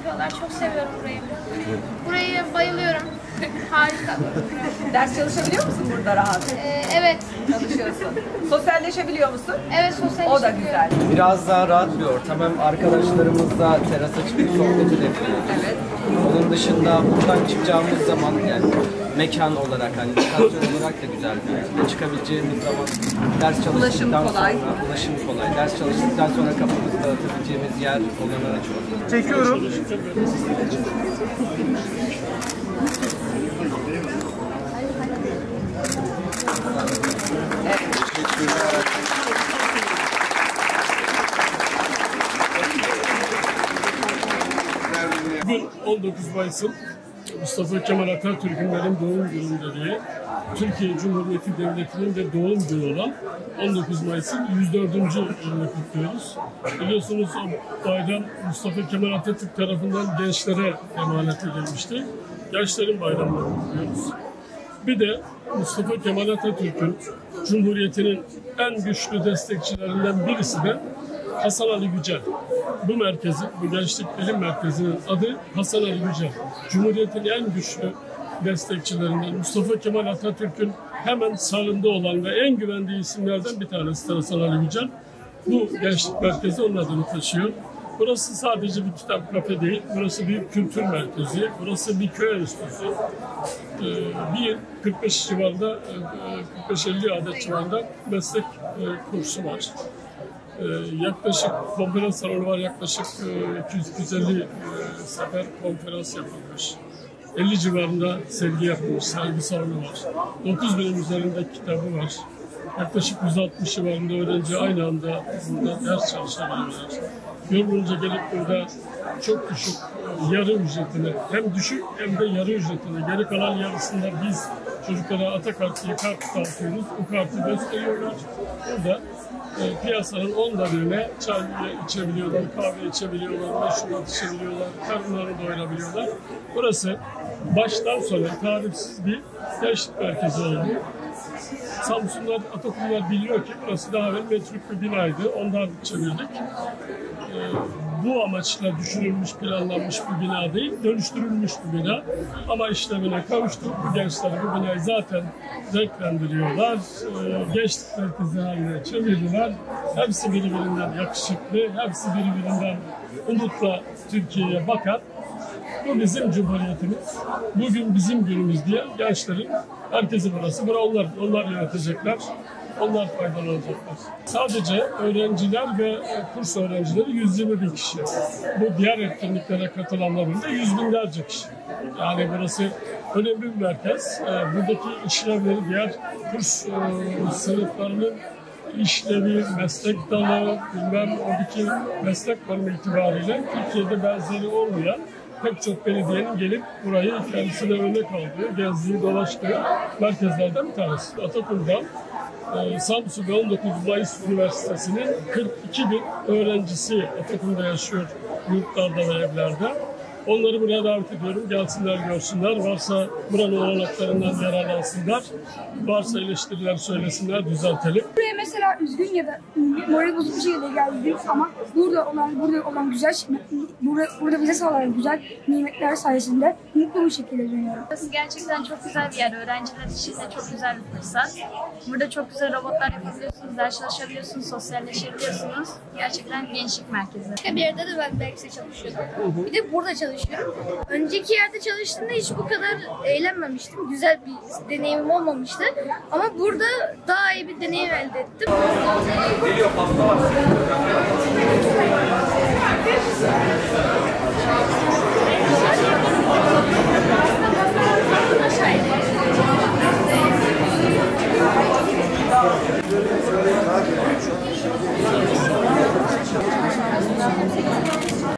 yapıyorlar. Çok seviyorum burayı. Burayı bayılıyorum. Harika. Ders çalışabiliyor musun burada rahat? Evet. Çalışıyorsun. Sosyalleşebiliyor musun? Evet, sosyal O da güzel. Biraz daha rahat bir ortam. Hem arkadaşlarımızla terasa çıkıp sohbet edebiliyoruz. Evet. Onun dışında buradan çıkacağımız zaman yani mekan olarak hani lokasyon olarak da güzel bir yer. Çıkabileceğimiz zaman ders çalıştıktan sonra ulaşım kolay. Ders çalıştıktan sonra kafamızı dağıtabileceğimiz yer olanağı çok. Çekiyorum. Bugün 19 Mayıs'ın Mustafa Kemal Atatürk'ün benim doğum günüm dediği, Türkiye Cumhuriyeti Devleti'nin de doğum günü olan 19 Mayıs'ın 104. yılını kutluyoruz. Biliyorsunuz o bayram Mustafa Kemal Atatürk tarafından gençlere emanet edilmişti. Gençlerin bayramını kutluyoruz. Bir de Mustafa Kemal Atatürk'ün Cumhuriyeti'nin en güçlü destekçilerinden birisi de Hasan Ali Yücel. Bu merkezin, bu Gençlik Bilim Merkezi'nin adı Hasan Ali Yücel. Cumhuriyet'in en güçlü destekçilerinden, Mustafa Kemal Atatürk'ün hemen sağında olan ve en güvendiği isimlerden bir tanesi Hasan Ali Yücel. Bu Gençlik Merkezi onun adını taşıyor. Burası sadece bir kitap kafe değil, burası bir kültür merkezi, burası bir köy enstitüsü. Bir 45 civarında, 45-50 adet civarında meslek kursu var. Yaklaşık konferans salonu var, yaklaşık 200-250 sefer konferans yapılmış. 50 civarında sergi yapılmış, sergi salonu var. 9.000'in üzerinde kitabı var. Yaklaşık 160 civarında öğrenci aynı anda burada ders çalışabiliyorlar. Yorulunca gelip burada çok düşük yarı ücretine, hem düşük hem de yarı ücretine, geri kalan yarısında biz çocuklara Atakart'ı kart dağıtıyoruz. O kartı gösteriyorlar. Burada piyasanın 10'da birine çay içebiliyorlar, kahve içebiliyorlar, meşrubat içebiliyorlar, karınlarını doyurabiliyorlar. Burası baştan sona tarifsiz bir gençlik merkezi oldu. Samsunlar, Atakumlar biliyor ki burası daha evvel metruk bir binaydı. Ondan çevirdik. Bu amaçla düşünülmüş, planlanmış bir bina değil, dönüştürülmüş bir bina. Ama işlevine kavuştuk. Bu gençler bu binayı zaten renklendiriyorlar. Gençlik merkezi haline çevirdiler. Hepsi birbirinden yakışıklı, hepsi birbirinden umutla Türkiye'ye bakar. Bu bizim Cumhuriyetimiz. Bugün bizim günümüz diye gençlerin herkesi burası. Onlar yönetecekler. Onlar faydalanacaklar. Sadece öğrenciler ve kurs öğrencileri 120 bin kişi. Bu diğer etkinliklere katılanların da 100 binlerce kişi. Yani burası önemli bir merkez. Buradaki işlevleri diğer kurs sınıflarının işlevi, meslek dalı, oradaki meslek konumu itibariyle Türkiye'de benzeri olmayan pek çok belediyenin gelip burayı kendisine örnek aldığı, gezdiği, dolaştığı merkezlerden bir tanesi. Atakum'dan Samsun ve 19 Mayıs Üniversitesi'nin 42 bin öğrencisi Atakum'da yaşıyor, yurtlarda ve evlerde. Onları buraya davet ediyorum. Gelsinler, görsünler. Varsa buranın olanaklarından yararlansınlar. Varsa eleştiriler söylesinler, düzeltelim. Buraya mesela üzgün ya da moral bozuk bir şekilde geldik ama burada olan güzel, burada bize sağlanan güzel nimetler sayesinde mutlu bir şekilde dönüyorum. Burası gerçekten çok güzel bir yer. Öğrenciler için de çok güzel bir fırsat. Burada çok güzel robotlar yapabiliyorsunuz, ders çalışabiliyorsunuz, sosyalleşebiliyorsunuz. Gerçekten gençlik merkezi. Bir yerde de ben Berks'e çalışıyordum. Bir de burada çalışıyorum. Önceki yerde çalıştığımda hiç bu kadar eğlenmemiştim. Güzel bir deneyimim olmamıştı. Ama burada daha iyi bir deneyim elde ettim.